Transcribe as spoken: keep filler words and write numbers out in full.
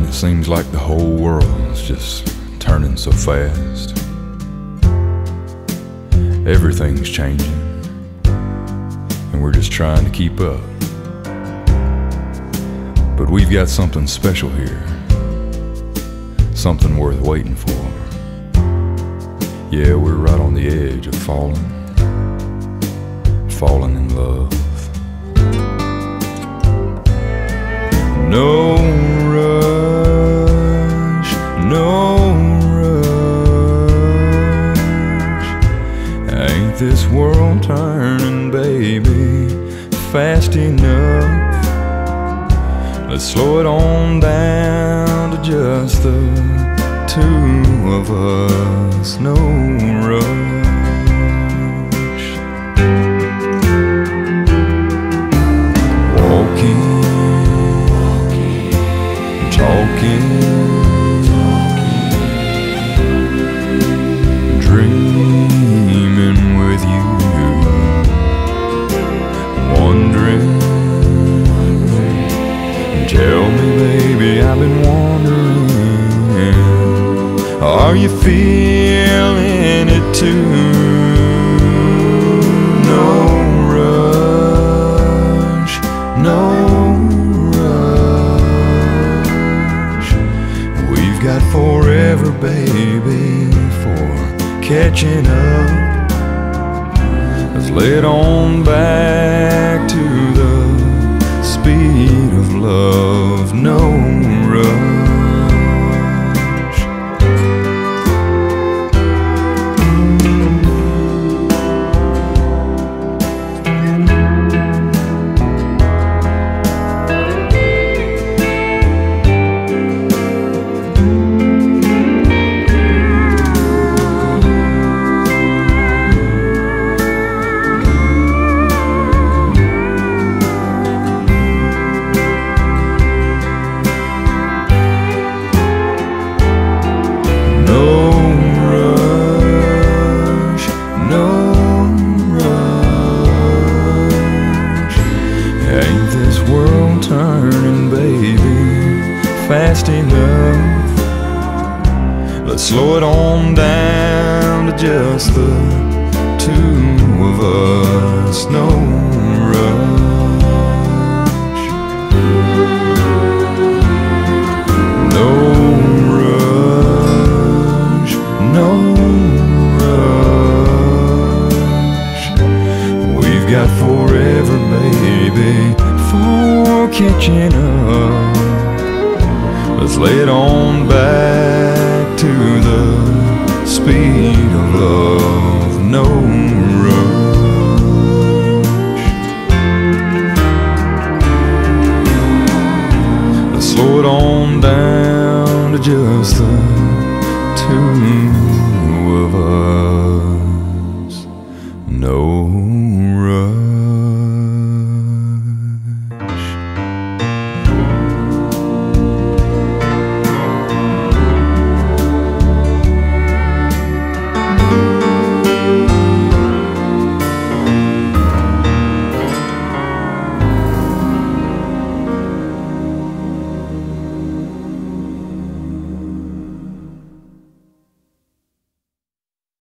it seems like the whole world's just turning so fast. Everything's changing, and we're just trying to keep up. But we've got something special here, something worth waiting for. Yeah, we're right on the edge of falling, falling in love. No rush, no rush. Ain't this world turning, baby, fast enough? Let's slow it on down to just the two of us. No rush. Walking, talking, dreaming with you, wondering. Tell me, baby, I've been wondering, are you feeling it too? No rush, no rush. We've got forever, baby, for catching up. Let's lay it on back to the speed of love, no rush. Slow it on down to just the two of us. No rush, no rush, no rush. We've got forever, baby, for catching up. Let's lay it on back to the speed of love, no rush. Let's slow it on down to just the two of us, no